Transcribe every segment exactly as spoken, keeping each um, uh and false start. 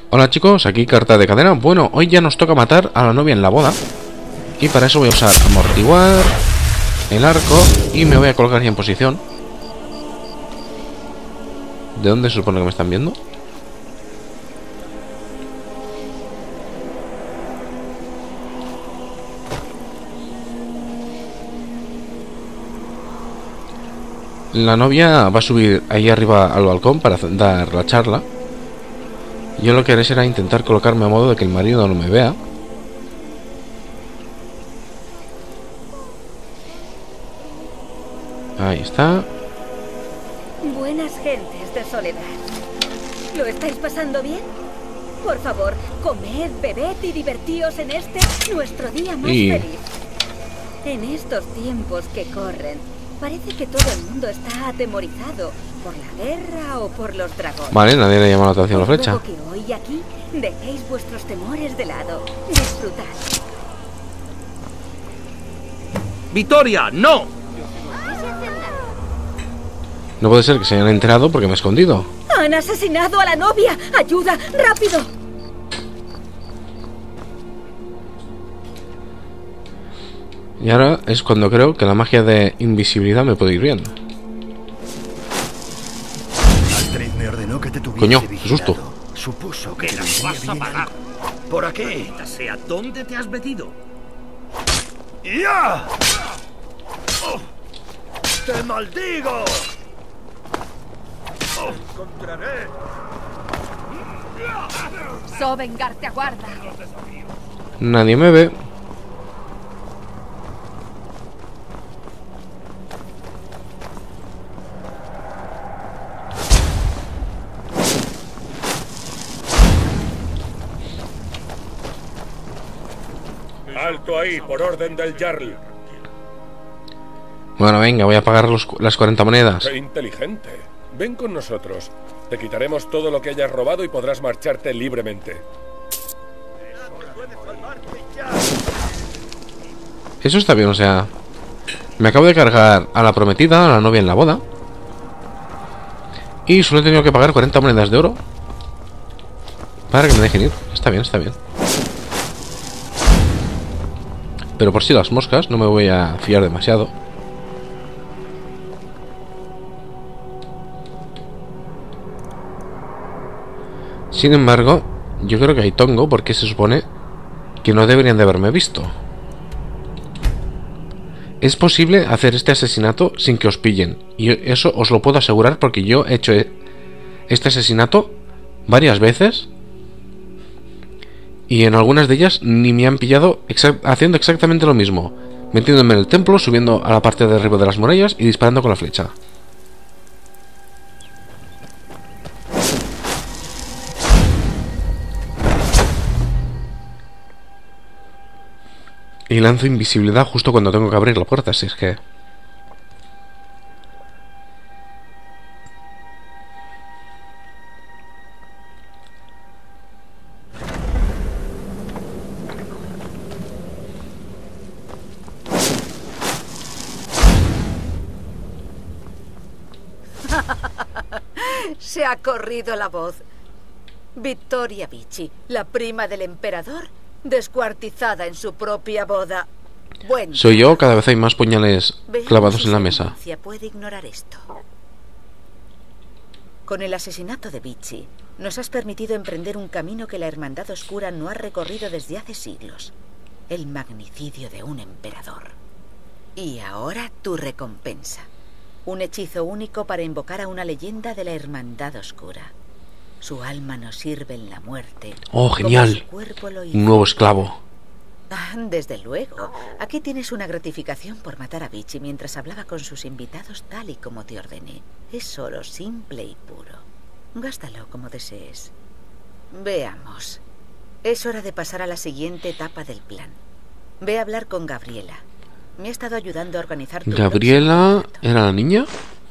Hola chicos, aquí Carta de Cadena. Bueno, hoy ya nos toca matar a la novia en la boda. Y para eso voy a usar amortiguar, el arco y me voy a colocar ya en posición. ¿De dónde se supone que me están viendo? La novia va a subir ahí arriba al balcón para dar la charla. Yo lo que haré será intentar colocarme a modo de que el marido no me vea. Ahí está. Buenas gentes de Soledad. ¿Lo estáis pasando bien? Por favor, comed, bebed y divertíos en este, nuestro día más y... feliz. En estos tiempos que corren, parece que todo el mundo está atemorizado por la guerra o por los dragones. Vale, nadie le llama la atención la flecha. Luego que hoy aquí dejéis vuestros temores de lado. Disfrutad. ¡Victoria, no! No puede ser que se hayan enterado porque me he escondido. ¡Han asesinado a la novia! ¡Ayuda! ¡Rápido! Y ahora es cuando creo que la magia de invisibilidad me puede ir bien. Astrid me ordenó que te tuviese Coño, qué vigilado. susto. Supuso que ¿Qué te las venía vas a bien pagar? algo. ¿Por aquí? Sea, ¿dónde te has metido? ¡Ya! Oh, ¡te maldigo! Oh, encontraré. Sovengar te aguarda. Nadie me ve. Alto ahí, por orden del Jarl. Bueno, venga, voy a pagar los, las cuarenta monedas. Qué inteligente. Ven con nosotros. Te quitaremos todo lo que hayas robado y podrás marcharte libremente. Eso está bien, o sea... Me acabo de cargar a la prometida, a la novia en la boda. Y solo he tenido que pagar cuarenta monedas de oro para que me dejen ir. Está bien, está bien. Pero por si las moscas, no me voy a fiar demasiado. Sin embargo, yo creo que hay tongo porque se supone que no deberían de haberme visto. Es posible hacer este asesinato sin que os pillen. Y eso os lo puedo asegurar porque yo he hecho este asesinato varias veces. Y en algunas de ellas ni me han pillado exa- haciendo exactamente lo mismo. Metiéndome en el templo, subiendo a la parte de arriba de las murallas y disparando con la flecha. Y lanzo invisibilidad justo cuando tengo que abrir la puerta, si es que... Se ha corrido la voz. Vittoria Vici, la prima del emperador, descuartizada en su propia boda. Buen Soy yo, cada vez hay más puñales Veamos clavados si en la su mesa. denuncia puede ignorar esto. Con el asesinato de Vici, nos has permitido emprender un camino que la Hermandad Oscura no ha recorrido desde hace siglos. El magnicidio de un emperador. Y ahora tu recompensa. Un hechizo único para invocar a una leyenda de la Hermandad Oscura. Su alma nos sirve en la muerte. Oh, genial. Un nuevo esclavo. Ah, desde luego. Aquí tienes una gratificación por matar a Vici mientras hablaba con sus invitados tal y como te ordené. Es solo simple y puro. Gástalo como desees. Veamos. Es hora de pasar a la siguiente etapa del plan. Ve a hablar con Gabriela. Me ha estado ayudando a organizar tu ¿Gabriela era la niña?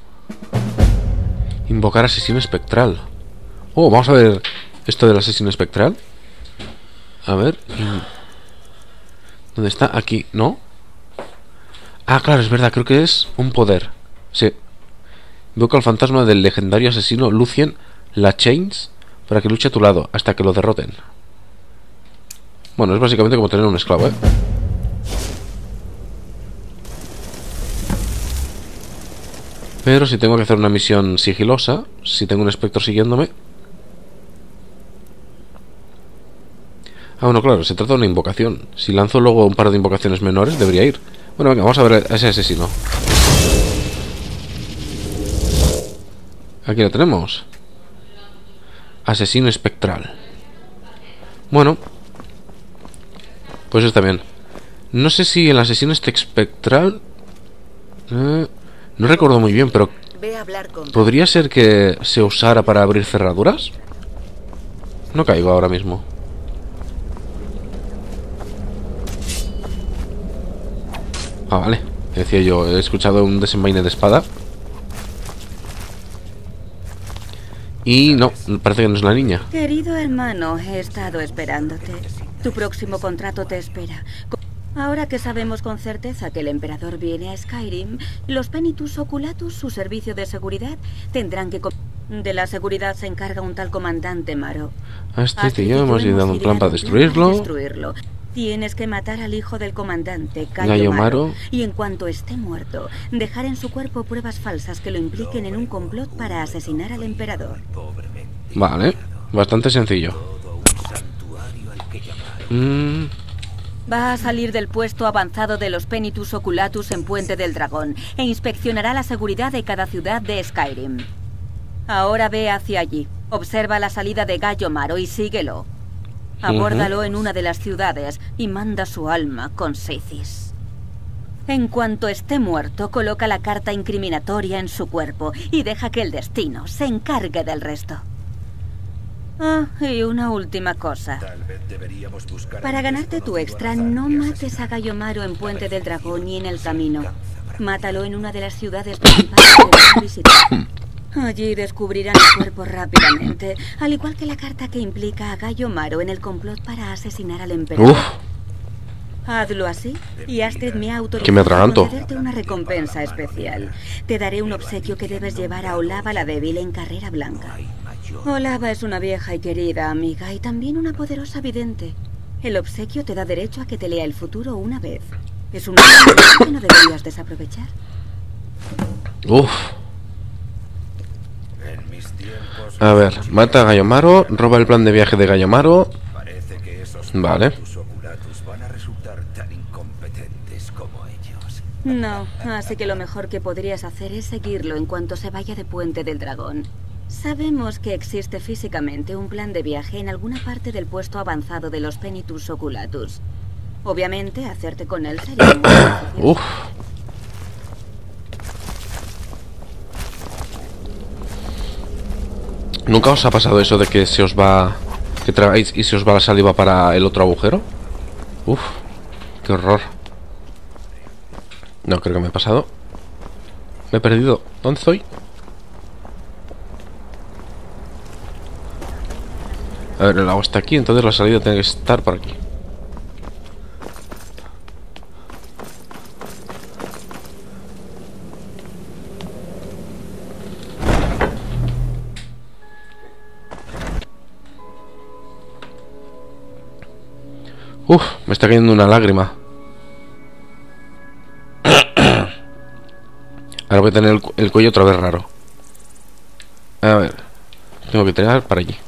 Invocar asesino espectral. Oh, vamos a ver esto del asesino espectral. A ver. ¿Dónde está? Aquí, ¿no? Ah, claro, es verdad, creo que es un poder. Sí. Invoca al fantasma del legendario asesino Lucien Lachains para que luche a tu lado hasta que lo derroten. Bueno, es básicamente como tener un esclavo, ¿eh? Pero si tengo que hacer una misión sigilosa, si tengo un espectro siguiéndome... Ah, bueno, claro, se trata de una invocación. Si lanzo luego un par de invocaciones menores, debería ir. Bueno, venga, vamos a ver a ese asesino. Aquí lo tenemos. Asesino espectral. Bueno, pues está bien. No sé si el asesino este espectral... Eh, no recuerdo muy bien, pero... Ve a hablar con... ¿podría ser que se usara para abrir cerraduras? No caigo ahora mismo. Ah, vale. Decía yo, he escuchado un desenvaine de espada. Y no, parece que no es la niña. Querido hermano, he estado esperándote. Tu próximo contrato te espera. Ahora que sabemos con certeza que el emperador viene a Skyrim, los Penitus Oculatus, su servicio de seguridad, tendrán que... De la seguridad se encarga un tal comandante Maro. Astrid y yo hemos ideado un plan para destruirlo. destruirlo. Tienes que matar al hijo del comandante, Gallo, Gallo Maro, Maro. y en cuanto esté muerto, dejar en su cuerpo pruebas falsas que lo impliquen en un complot para asesinar al emperador. Vale, bastante sencillo. Mm, Va a salir del puesto avanzado de los Penitus Oculatus en Puente del Dragón e inspeccionará la seguridad de cada ciudad de Skyrim. Ahora ve hacia allí, observa la salida de Gallo Maro y síguelo. Abórdalo en una de las ciudades y manda su alma con Sithis. En cuanto esté muerto, coloca la carta incriminatoria en su cuerpo y deja que el destino se encargue del resto. Ah, y una última cosa. Para ganarte tu extra, no mates a Gallo Maro en Puente del Dragón ni en el camino. Mátalo en una de las ciudades principales que vas a visitar. Allí descubrirán el cuerpo rápidamente, al igual que la carta que implica a Gallo Maro en el complot para asesinar al emperador. Uf. Hazlo así y Astrid me ha autorizado Que me atraganto. a concederte una recompensa especial. Te daré un obsequio que debes llevar a Olava la débil en Carrera Blanca. Olava es una vieja y querida amiga y también una poderosa vidente. El obsequio te da derecho a que te lea el futuro una vez. Es una oportunidad que no deberías desaprovechar. Uf. A ver, mata a Gallo Maro, roba el plan de viaje de Gallo Maro. Vale. No, así que lo mejor que podrías hacer es seguirlo en cuanto se vaya de Puente del Dragón. Sabemos que existe físicamente un plan de viaje en alguna parte del puesto avanzado de los Penitus Oculatus. Obviamente, hacerte con él sería muy difícil. Uf. ¿Nunca os ha pasado eso de que se os va... que tragáis y se os va la saliva para el otro agujero? Uf, qué horror. No, creo que me he pasado. Me he perdido. ¿Dónde estoy? A ver, el agua está aquí, entonces la salida tiene que estar por aquí. Uf, me está cayendo una lágrima. Ahora voy a tener el, cu el cuello otra vez raro. A ver, tengo que tirar para allí.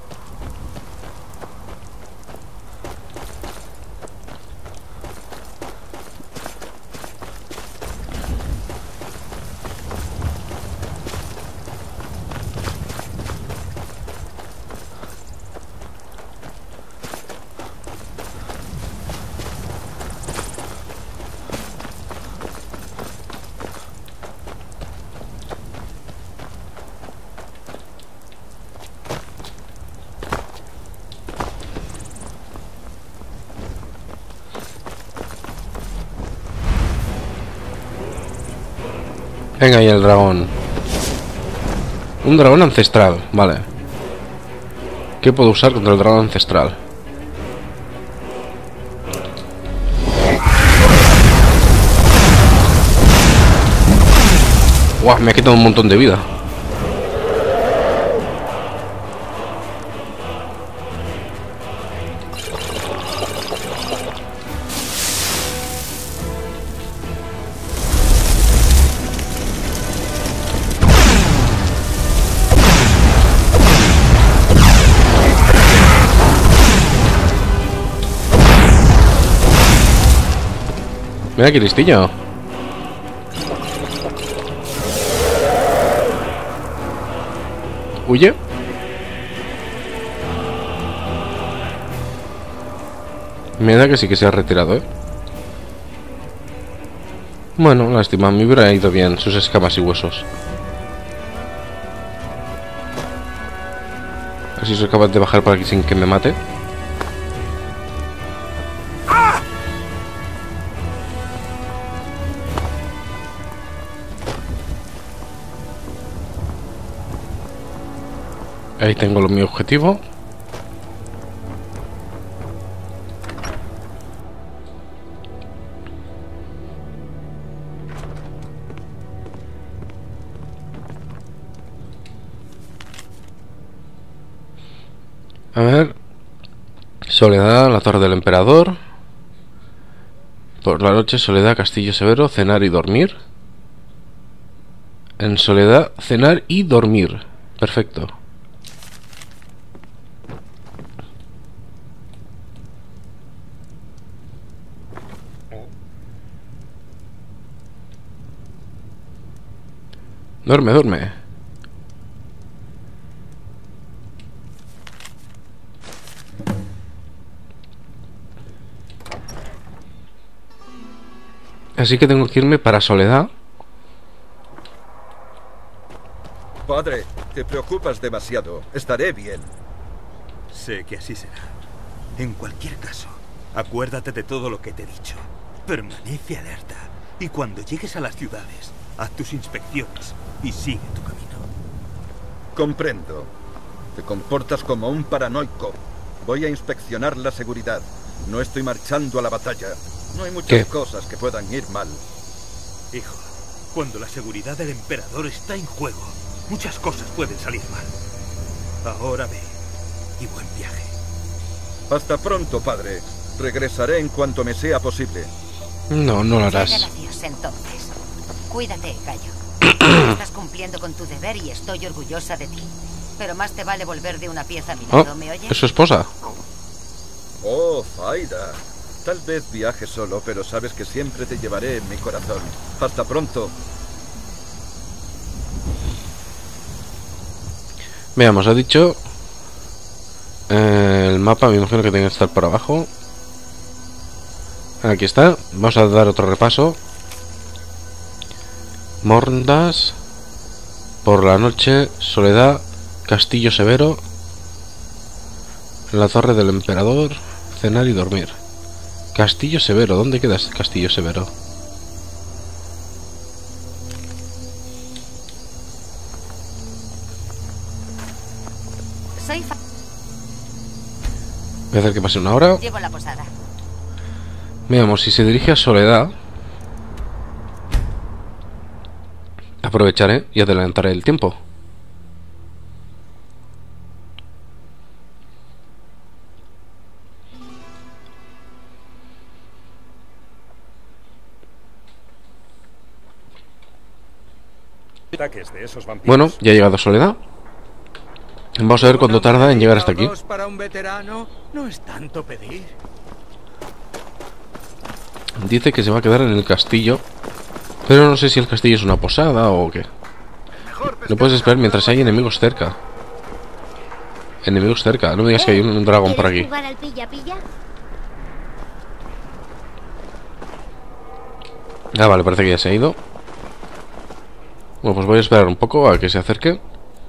Venga, ahí el dragón. Un dragón ancestral, vale. ¿Qué puedo usar contra el dragón ancestral? Guau, me ha quitado un montón de vida. Mira qué listillo. Huye. Me da que sí que se ha retirado, ¿eh? Bueno, lástima, me hubiera ido bien sus escamas y huesos. Así soy capaz de bajar por aquí sin que me mate. Ahí tengo lo mi objetivo. A ver. Soledad, la torre del emperador. Por la noche, Soledad, Castillo Severo, cenar y dormir. En Soledad, cenar y dormir. Perfecto. Duerme, duerme. Así que tengo que irme para Soledad. Padre, te preocupas demasiado. Estaré bien. Sé que así será. En cualquier caso, acuérdate de todo lo que te he dicho. Permanece alerta. Y cuando llegues a las ciudades, haz tus inspecciones y sigue tu camino. Comprendo. Te comportas como un paranoico. Voy a inspeccionar la seguridad. No estoy marchando a la batalla. No hay muchas ¿Qué? cosas que puedan ir mal. Hijo, cuando la seguridad del emperador está en juego, muchas cosas pueden salir mal. Ahora ve y buen viaje. Hasta pronto, padre. Regresaré en cuanto me sea posible. No, no lo harás. Gracias, entonces. Cuídate, gallo. Estás cumpliendo con tu deber y estoy orgullosa de ti. Pero más te vale volver de una pieza a mi lado, Oh, ¿me oyes? es su esposa. Oh, Zaida. Tal vez viaje solo, pero sabes que siempre te llevaré en mi corazón. Hasta pronto. Veamos, ha dicho... eh, el mapa, me imagino que tiene que estar por abajo. Aquí está. Vamos a dar otro repaso. Morndas. Por la noche, Soledad, Castillo Severo, la torre del emperador, cenar y dormir. Castillo Severo, ¿dónde queda este Castillo Severo? Soy fa Voy a hacer que pase una hora. Llevo la posada. Veamos, si se dirige a Soledad, aprovecharé y adelantaré el tiempo. Ataques de esos vampiros. Bueno, ya ha llegado Soledad. Vamos a ver cuánto tarda en llegar hasta aquí. Para un veterano no es tanto pedir. Dice que se va a quedar en el castillo, pero no sé si el castillo es una posada o qué. No puedes esperar mientras hay enemigos cerca. Enemigos cerca, no me digas que hay un, un dragón por aquí. ¿Jugar al pilla-pilla? Ah, vale, parece que ya se ha ido. Bueno, pues voy a esperar un poco a que se acerque.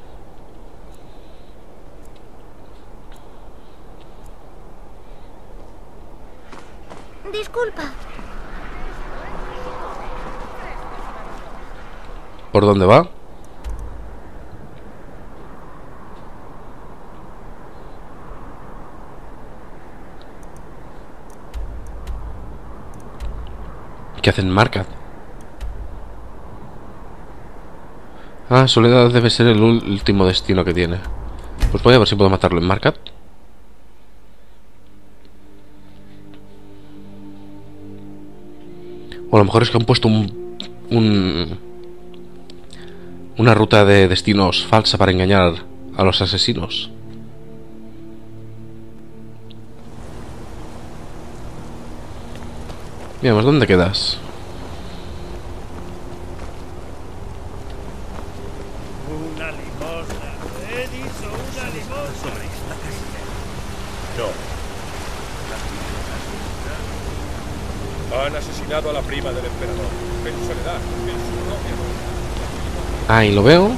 Disculpa. ¿Por dónde va? ¿Qué hacen Markat? Ah, Soledad debe ser el último destino que tiene. Pues voy a ver si puedo matarlo en Markat. O a lo mejor es que han puesto un... un una ruta de destinos falsa para engañar a los asesinos. Veamos, ¿dónde quedas? Una limosna. He dicho una limosna. No. Han asesinado a la prima del emperador. En su soledad, en su propia voz. Ahí lo veo.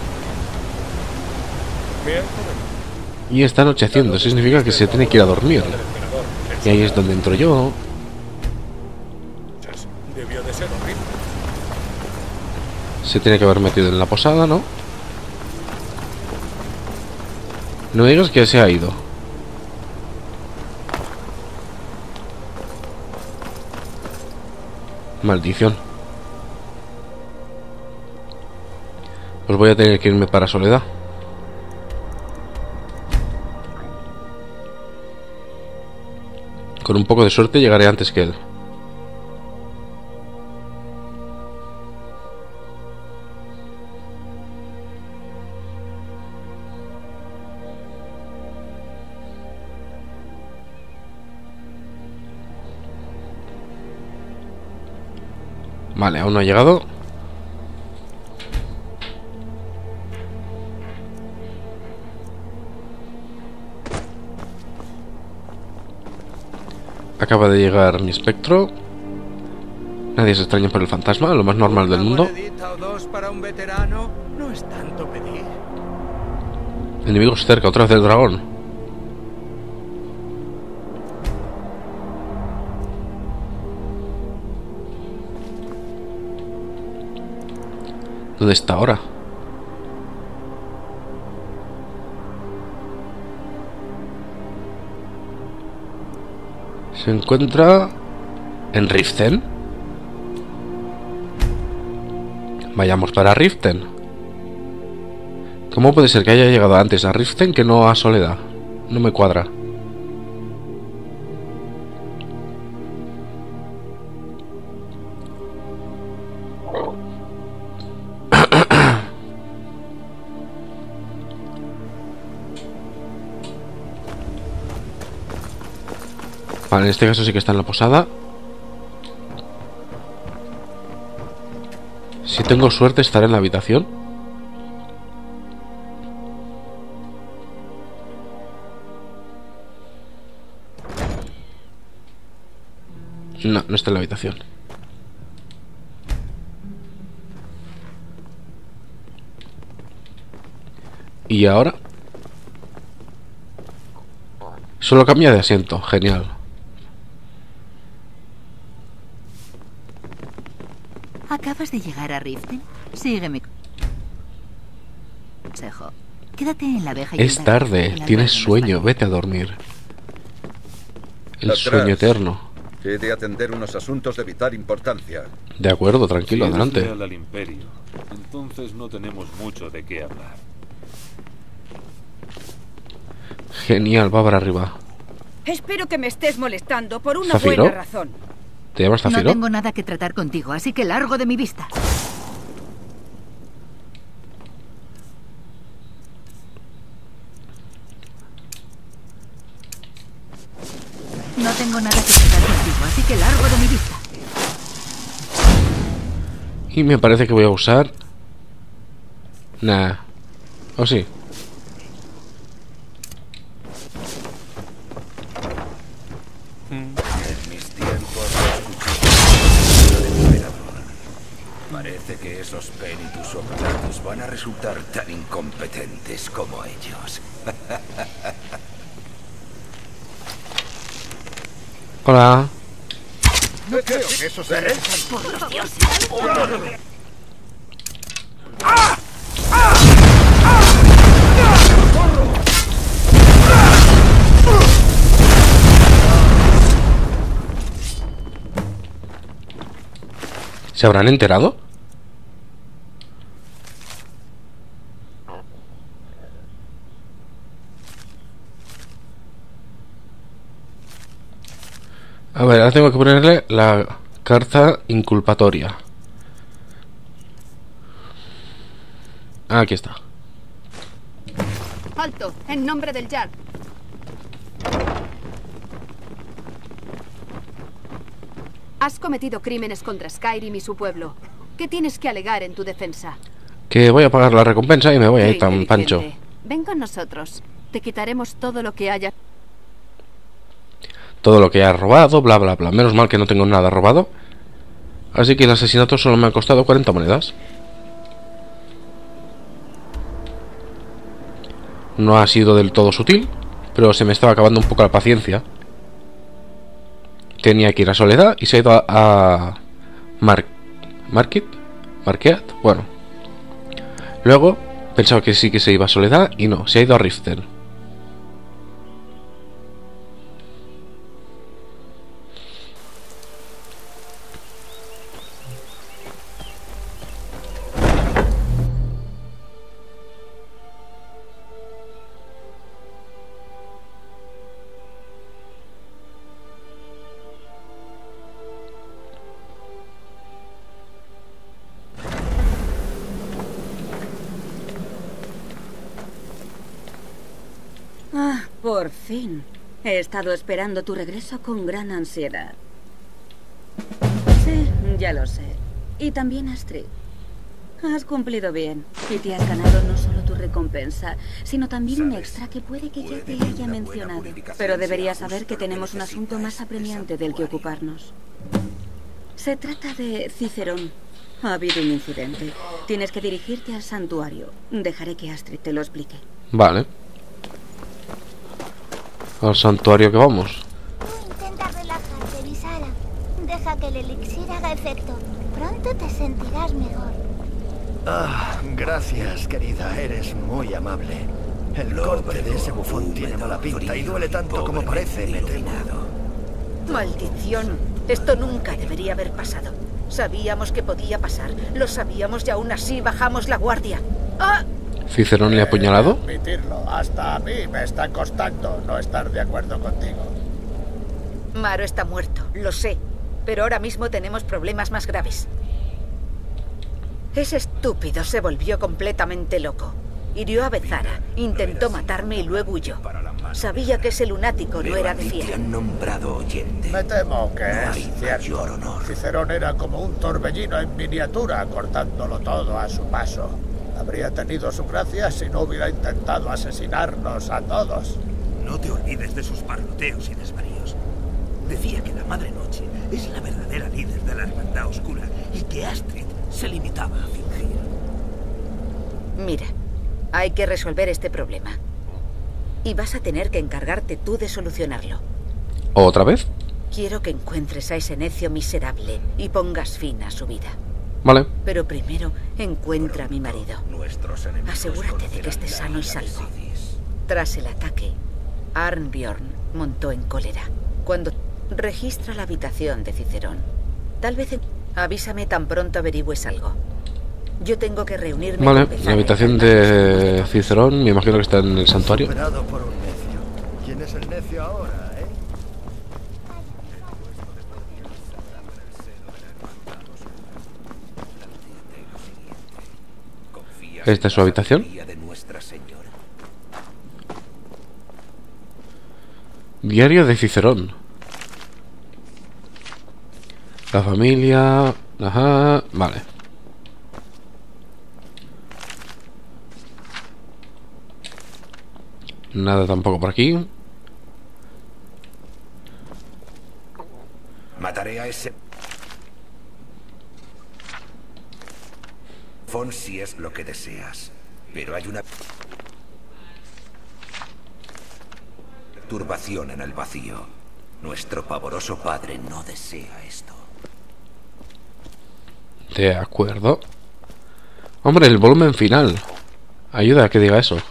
Me han comentado. Y está anocheciendo. Eso significa que se tiene que ir a dormir. Y ahí es donde entro yo. Debió de ser horrible. Se tiene que haber metido en la posada, ¿no? No me digas que se ha ido. Maldición. Pues voy a tener que irme para Soledad. Con un poco de suerte llegaré antes que él. Vale, aún no ha llegado. Acaba de llegar mi espectro. Nadie se extraña por el fantasma, lo más normal del mundo. Una monedita o dos para un veterano no es tanto pedir. Enemigos cerca, otra vez el dragón. ¿Dónde está ahora? Se encuentra en Riften. Vayamos para Riften. ¿Cómo puede ser que haya llegado antes a Riften que no a Soledad? No me cuadra. Vale, en este caso sí que está en la posada. Si tengo suerte estaré en la habitación. No, no está en la habitación. ¿Y ahora? Solo cambia de asiento, genial. ¿Acabas de llegar a Riften? Sígueme. Consejo. Quédate en la abeja y Es tarde, tienes sueño, vete a dormir. El Atrás. sueño eterno. He de atender unos asuntos de vital importancia. De acuerdo, tranquilo, Si eres adelante. leal al Imperio, entonces no tenemos mucho de qué hablar. Genial, va para arriba. Espero que me estés molestando por una ¿Zafiro? buena razón. ¿Te llamas No Zafiro? tengo nada que tratar contigo, así que largo de mi vista. No tengo nada que tratar contigo, así que largo de mi vista. Y me parece que voy a usar... Nah. ¿O sí? En mis tiempos escuché del emperador. Parece que esos Penitus Oculatus van a resultar tan incompetentes como ellos. Hola. No creo que eso sea necesario. Por los dioses. ¿Se habrán enterado? A ver, ahora tengo que ponerle la carta inculpatoria. Ah, aquí está. Alto, en nombre del Jarl. . Has cometido crímenes contra Skyrim y su pueblo. ¿Qué tienes que alegar en tu defensa? Que voy a pagar la recompensa y me voy a ir tan pancho. Ven con nosotros. Te quitaremos todo lo que haya. Todo lo que haya robado, bla bla bla. Menos mal que no tengo nada robado. Así que el asesinato solo me ha costado cuarenta monedas. No ha sido del todo sutil, pero se me estaba acabando un poco la paciencia. Tenía que ir a Soledad y se ha ido a, a Mar Market, Marqueat, bueno. Luego pensaba que sí que se iba a Soledad y no, se ha ido a Riften. Ah, por fin. He estado esperando tu regreso con gran ansiedad. Sí, ya lo sé. Y también Astrid. Has cumplido bien. Y te has ganado no solo tu recompensa, sino también un extra que puede que ya te haya mencionado. Pero deberías saber que tenemos un asunto más apremiante del que ocuparnos. Se trata de Cicerón. Ha habido un incidente. Tienes que dirigirte al santuario. Dejaré que Astrid te lo explique. Vale. Al santuario que vamos. Intenta relajarte, Visara. Deja que el elixir haga efecto. Pronto te sentirás mejor. Ah, gracias, querida. Eres muy amable. El corte de ese bufón tiene mala pinta y duele tanto como parece, me temo. Maldición. Esto nunca debería haber pasado. Sabíamos que podía pasar. Lo sabíamos y aún así bajamos la guardia. ¡Ah! ¿Cicerón le ha apuñalado? Admitirlo, hasta a mí me está costando no estar de acuerdo contigo. Maro está muerto, lo sé. Pero ahora mismo tenemos problemas más graves. Ese estúpido se volvió completamente loco. Hirió a Bezara, intentó matarme y luego huyó. Sabía que ese lunático no era de fiar. nombrado oyente. Me temo que es cierto. Cicerón era como un torbellino en miniatura, cortándolo todo a su paso. Habría tenido su gracia si no hubiera intentado asesinarnos a todos. No te olvides de sus parloteos y desvaríos. Decía que la Madre Noche es la verdadera líder de la Hermandad Oscura y que Astrid se limitaba a fingir. Mira, hay que resolver este problema. Y vas a tener que encargarte tú de solucionarlo. ¿Otra vez? Quiero que encuentres a ese necio miserable y pongas fin a su vida. Vale. Pero primero encuentra a mi marido. Asegúrate de que esté sano y salvo. Tras el ataque, Arnbjorn montó en cólera. Cuando registra la habitación de Cicerón, tal vez en... avísame tan pronto averigües algo. Yo tengo que reunirme. Vale, con la habitación de Cicerón, me imagino que está en el santuario. Superado por un necio. ¿Quién es el necio ahora, eh? ¿Esta es su habitación? Diario de Cicerón. La familia... Ajá... Vale. Nada tampoco por aquí. Mataré a ese... Fon si es lo que deseas. Pero hay una... turbación en el vacío. Nuestro pavoroso padre no desea esto. De acuerdo. Hombre, el volumen final. Ayuda a que diga eso.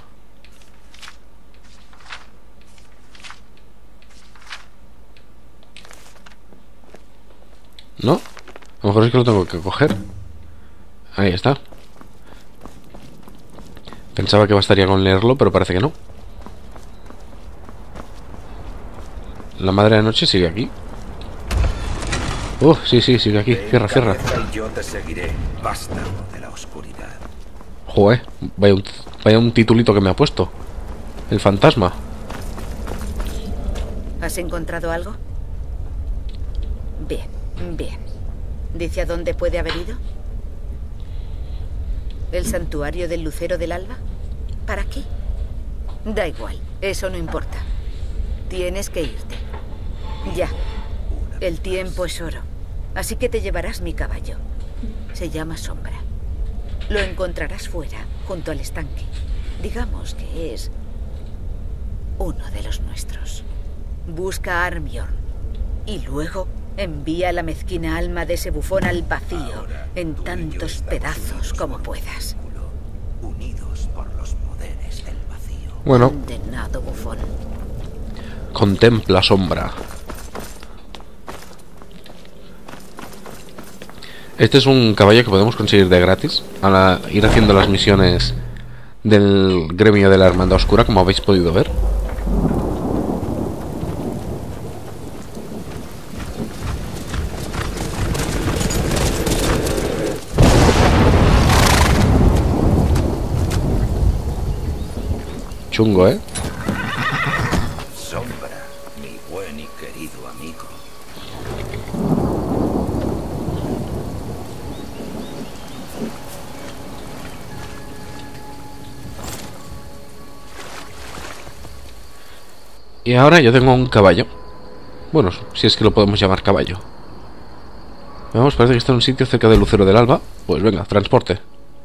¿No? A lo mejor es que lo tengo que coger. Ahí está. Pensaba que bastaría con leerlo, pero parece que no. La madre de noche sigue aquí. Uh, sí, sí, sigue aquí. Cierra, cierra. Yo te seguiré, vástago de la oscuridad. Joder, vaya un, vaya un titulito que me ha puesto. El fantasma. ¿Has encontrado algo? Bien, Bien. ¿Dice a dónde puede haber ido? ¿El santuario del Lucero del Alba? ¿Para qué? Da igual, eso no importa. Tienes que irte. Ya. El tiempo es oro. Así que te llevarás mi caballo. Se llama Sombra. Lo encontrarás fuera, junto al estanque. Digamos que es uno de los nuestros. Busca a Armyorn. Y luego envía la mezquina alma de ese bufón al vacío, en tantos pedazos como puedas. Unidos por los poderes del vacío. Bueno. Condenado bufón. Contempla Sombra. Este es un caballo que podemos conseguir de gratis al ir haciendo las misiones del gremio de la Hermandad Oscura, como habéis podido ver. Chungo, ¿eh? Sombra, mi buen y querido amigo. Y ahora yo tengo un caballo. Bueno, si es que lo podemos llamar caballo. Vamos, parece que está en un sitio cerca del Lucero del Alba. Pues venga, transporte.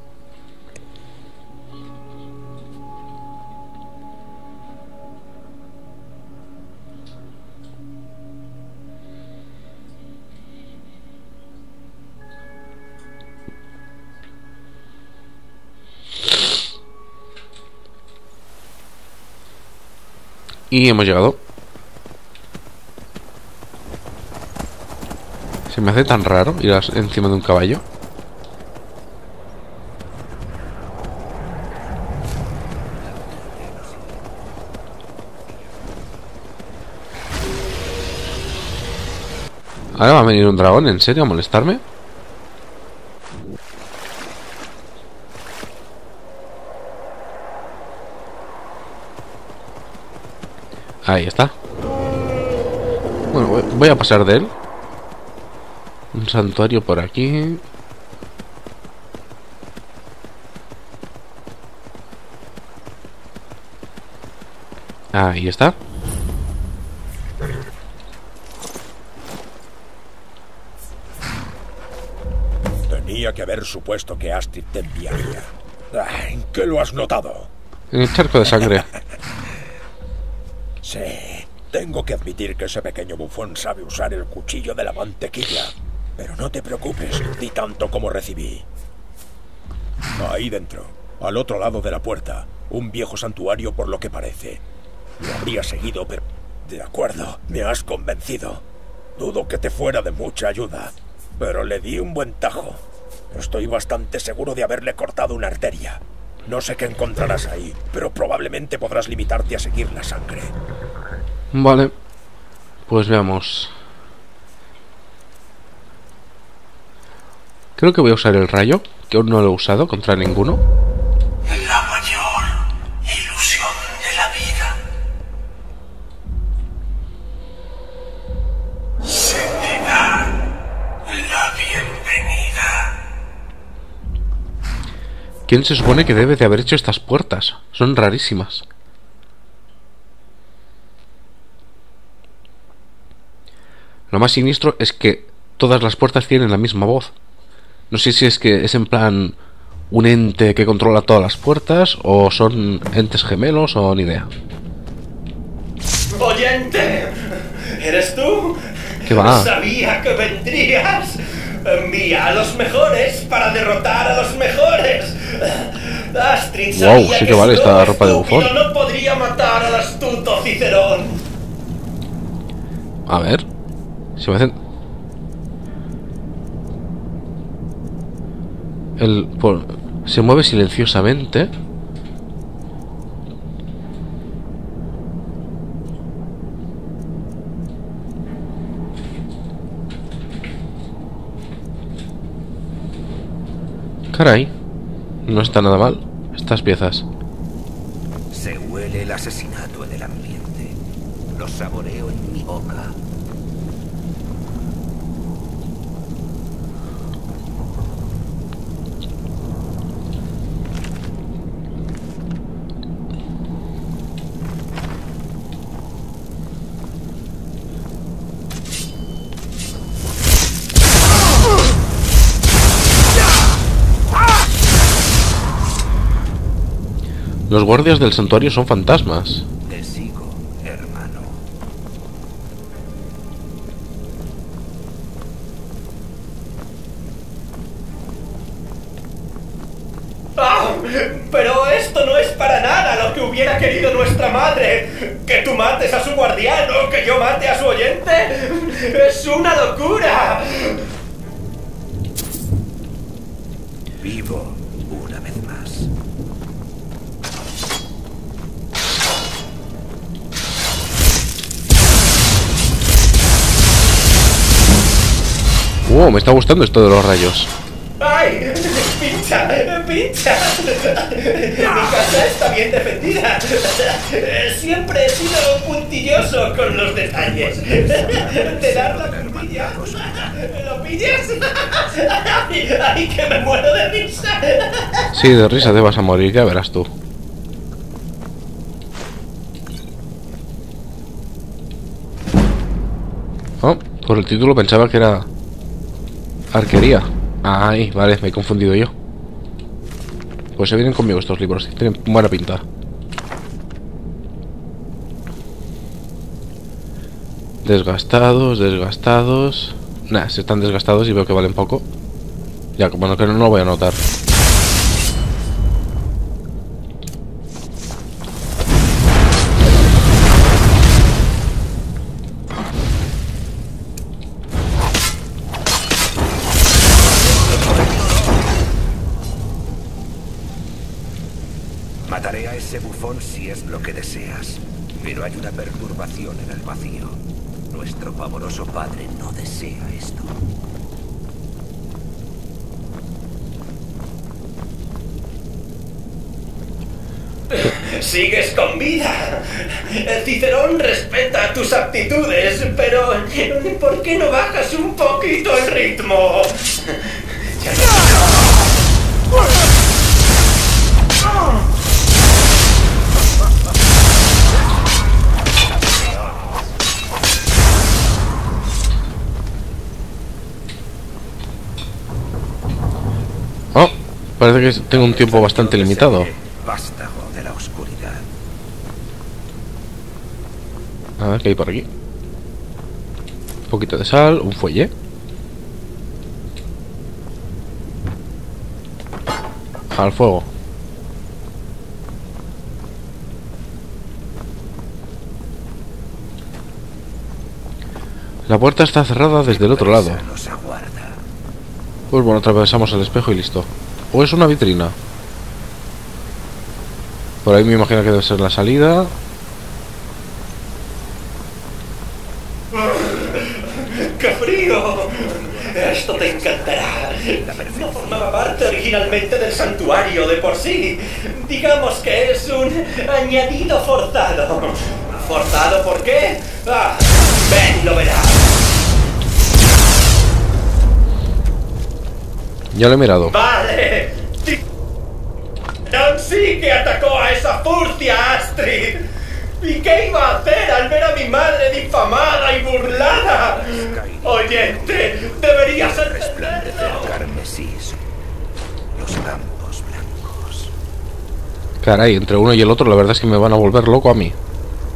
Y hemos llegado. Se me hace tan raro ir encima de un caballo. Ahora va a venir un dragón, ¿en serio? ¿A molestarme? Ahí está. Bueno, voy a pasar de él. Un santuario por aquí. Ahí está. Tenía que haber supuesto que Astrid te enviaría. ¿En qué lo has notado? En el charco de sangre. Sí, tengo que admitir que ese pequeño bufón sabe usar el cuchillo de la mantequilla. Pero no te preocupes, di tanto como recibí. Ahí dentro, al otro lado de la puerta, un viejo santuario por lo que parece. Lo habría seguido, pero... De acuerdo, me has convencido. Dudo que te fuera de mucha ayuda, pero le di un buen tajo. Estoy bastante seguro de haberle cortado una arteria. No sé qué encontrarás ahí, pero probablemente podrás limitarte a seguir la sangre. Vale. Pues veamos. Creo que voy a usar el rayo, que aún no lo he usado contra ninguno. La mayor ilusión de la vida. Se te da la bienvenida. ¿Quién se supone que debe de haber hecho estas puertas? Son rarísimas. Lo más siniestro es que todas las puertas tienen la misma voz. No sé si es que es en plan un ente que controla todas las puertas, o son entes gemelos, o ni idea. ¡Oyente! ¿Eres tú? ¿Qué va? Sabía que vendrías. Envía a los mejores para derrotar a los mejores. Astrid sabía wow, sí que, que vale su esta ropa de bufón. no podría matar al astuto Cicerón. A ver. Se me hacen... El... Por... Se mueve silenciosamente. Caray. No está nada mal estas piezas. Se huele el asesinato en el ambiente. Lo saboreo en mi boca. Los guardias del santuario son fantasmas. Te sigo, hermano. ¡Ah! Pero esto no es para nada lo que hubiera querido nuestra madre. Que tú mates a su guardián o que yo mate a su oyente. ¡Es una locura! Vivo una vez más. Wow, me está gustando esto de los rayos. ¡Ay! ¡Pincha! ¡Pincha! Mi casa está bien defendida. Siempre he sido puntilloso con los detalles. ¿Te das la puntilla? ¿Lo pillas? ¡Ay, que me muero de risa! Sí, de risa te vas a morir, ya verás tú. Oh, por el título pensaba que era arquería. Ay, vale, me he confundido yo. Pues se vienen conmigo estos libros, tienen buena pinta. Desgastados, desgastados. Nah, se están desgastados y veo que valen poco. Ya, como no, que no lo voy a notar. Mataré a ese bufón si es lo que deseas. Pero hay una perturbación en el vacío. Nuestro pavoroso padre no desea esto. Sigues con vida. Cicerón respeta tus aptitudes, pero ¿por qué no bajas un poquito el ritmo? Ya Oh, parece que tengo un tiempo bastante limitado. Vástago de la oscuridad. A ver, ¿qué hay por aquí? Un poquito de sal, un fuelle. Al fuego. La puerta está cerrada desde el otro lado. Pues bueno, atravesamos el espejo y listo. ¿O es una vitrina? Por ahí me imagino que debe ser la salida. ¡Qué frío! Esto te encantará. No formaba parte originalmente del santuario de por sí. Digamos que es un añadido forzado. ¿Forzado por qué? Ah, ven, lo verás. Ya lo he mirado. Vale. Tirón sí que atacó a esa furcia, Astrid. ¿Y qué iba a hacer al ver a mi madre difamada y burlada? Oyente, deberías resplandecer carmesí, los campos blancos. Caray, entre uno y el otro la verdad es que me van a volver loco a mí.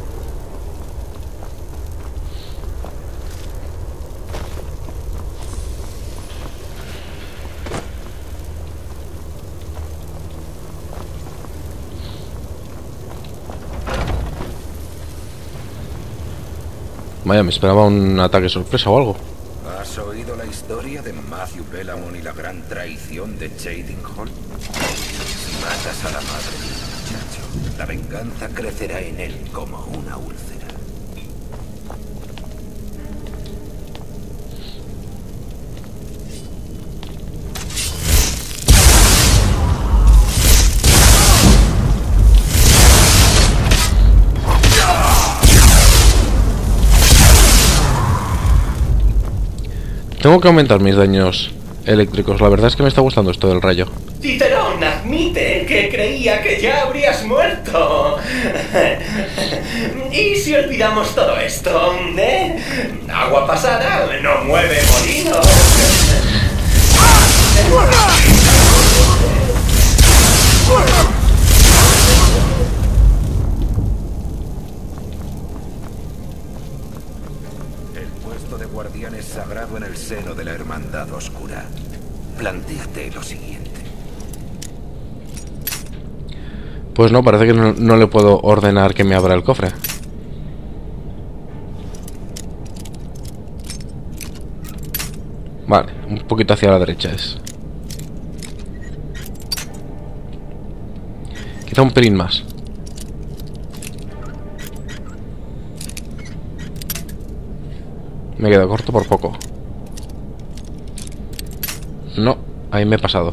Vaya, me esperaba un ataque sorpresa o algo. ¿Has oído la historia de Matthew Bellamont y la gran traición de Shading Hall? Si matas a la madre del muchacho, la venganza crecerá en él como una úlcera. Tengo que aumentar mis daños eléctricos. La verdad es que me está gustando esto del rayo. Cicerón admite que creía que ya habrías muerto. ¿Y si olvidamos todo esto? ¿Eh? Agua pasada no mueve molino. puesto de guardián es sagrado en el seno de la Hermandad Oscura. Plantéate lo siguiente. Pues no, parece que no, no le puedo ordenar que me abra el cofre. Vale, un poquito hacia la derecha es. Quizá un pelín más. Me quedo corto por poco. No, ahí me he pasado.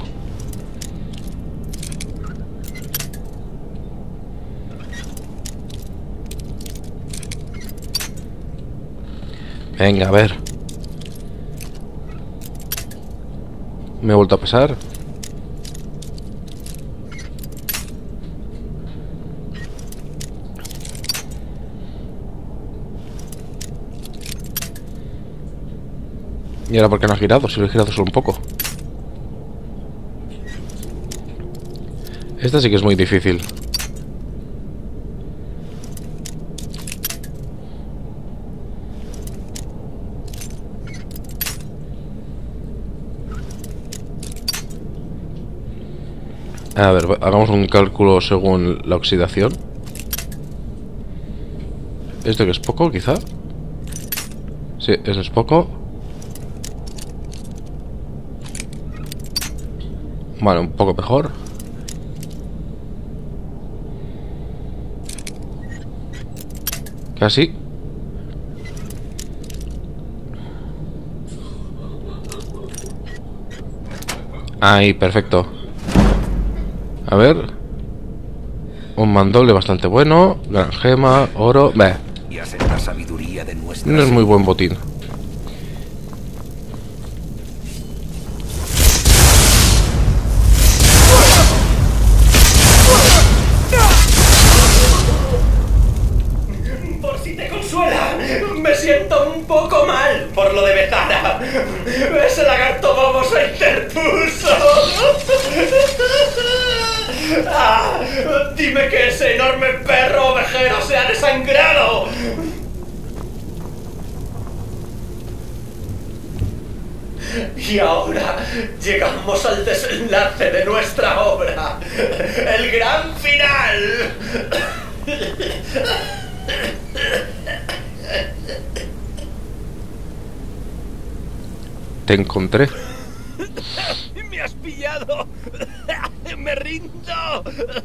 Venga, a ver. Me he vuelto a pasar. ¿Y ahora por qué no has girado? Si lo he girado solo un poco. Esta sí que es muy difícil. A ver, hagamos un cálculo según la oxidación. ¿Esto que es poco, quizá? Sí, eso es poco. Vale, un poco mejor. Casi. Ahí, perfecto. A ver. Un mandoble bastante bueno. Gran gema, oro. Bah. La sabiduría de nuestra No es muy buen botín. Por si te consuela, me siento un poco mal por lo de Betara. Ese lagarto bobo se interpuso. Ah, dime que ese enorme perro ovejero se ha desangrado. Y ahora llegamos al desenlace de nuestra obra, el gran final. Te encontré. Me has pillado. Me rindo.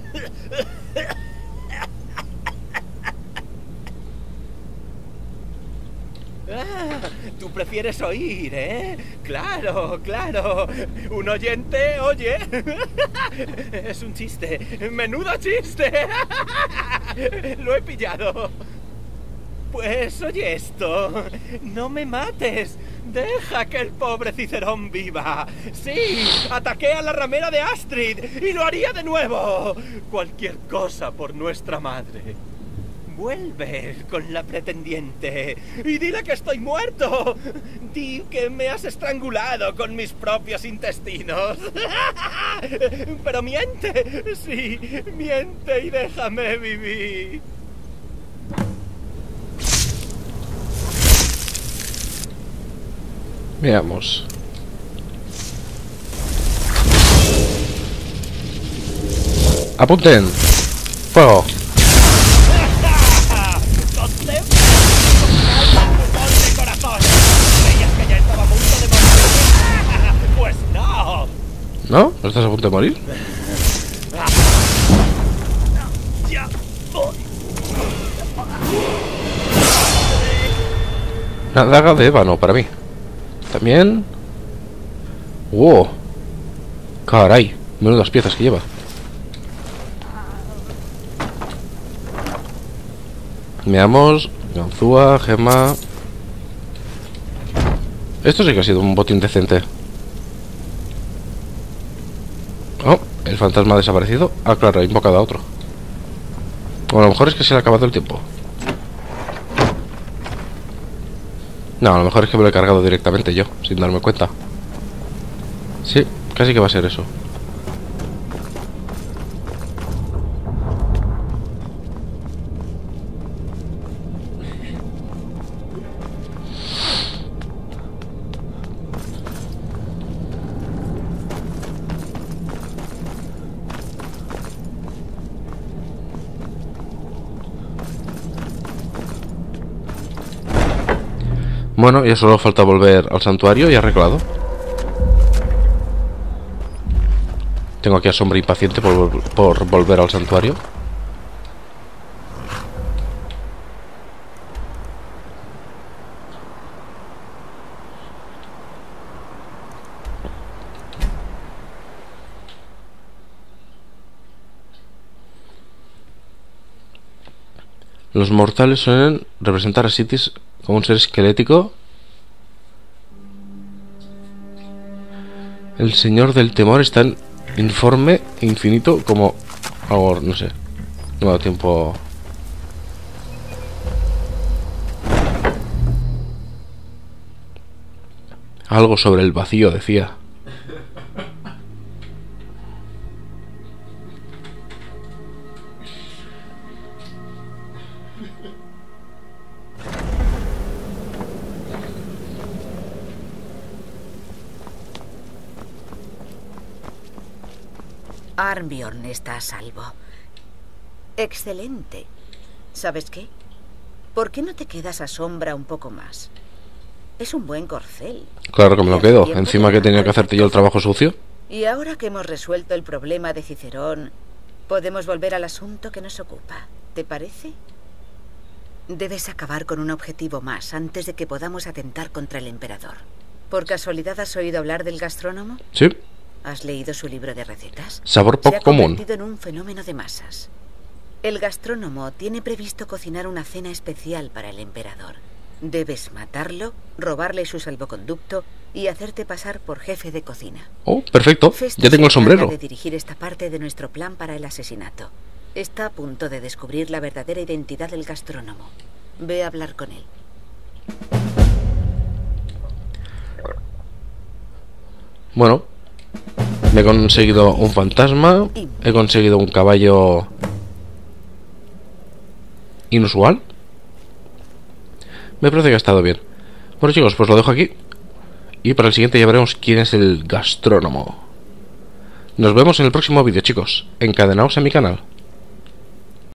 Ah, tú prefieres oír, ¿eh? Claro, claro. Un oyente oye. Es un chiste. Menudo chiste. Lo he pillado. Pues oye esto. No me mates. Deja que el pobre Cicerón viva. Sí, ataqué a la ramera de Astrid y lo haría de nuevo. Cualquier cosa por nuestra madre. Vuelve con la pretendiente y dile que estoy muerto. Di que me has estrangulado con mis propios intestinos. Pero miente, sí, miente y déjame vivir. Veamos. Apunten. Fuego. Pues no. ¿No? ¿No estás a punto de morir? Ya voy. Una daga de ébano para mí. También. ¡Wow! Caray, menudas piezas que lleva. Veamos. Ganzúa, gema. Esto sí que ha sido un botín decente. Oh, el fantasma ha desaparecido. Ah, claro, ha invocado a otro. O a lo mejor es que se le ha acabado el tiempo. No, a lo mejor es que me lo he cargado directamente yo, sin darme cuenta. Sí, casi que va a ser eso. Bueno, ya solo falta volver al santuario y arreglado. Tengo aquí a Sombra impaciente por, por volver al santuario. Los mortales suelen representar a Sitis como un ser esquelético. El señor del temor es tan informe e infinito como algo, no sé. No me ha dado tiempo. Algo sobre el vacío, decía. Arnbjorn está a salvo. Excelente. ¿Sabes qué? ¿Por qué no te quedas a Sombra un poco más? Es un buen corcel. Claro que me lo quedo. Encima que he tenido que hacerte yo el trabajo sucio. Y ahora que hemos resuelto el problema de Cicerón, podemos volver al asunto que nos ocupa. ¿Te parece? Debes acabar con un objetivo más antes de que podamos atentar contra el emperador. ¿Por casualidad has oído hablar del gastrónomo? Sí. ¿Has leído su libro de recetas? Sabor poco común. Se ha convertido en un fenómeno de masas. El gastrónomo tiene previsto cocinar una cena especial para el emperador. Debes matarlo, robarle su salvoconducto y hacerte pasar por jefe de cocina. Oh, perfecto. Festo Ya tengo el se encarga sombrero. de dirigir esta parte de nuestro plan para el asesinato. Está a punto de descubrir la verdadera identidad del gastrónomo. Ve a hablar con él. Bueno, me he conseguido un fantasma. He conseguido un caballo inusual. Me parece que ha estado bien. Bueno, chicos, pues lo dejo aquí. Y para el siguiente ya veremos quién es el gastrónomo. Nos vemos en el próximo vídeo, chicos. Encadenaos en mi canal.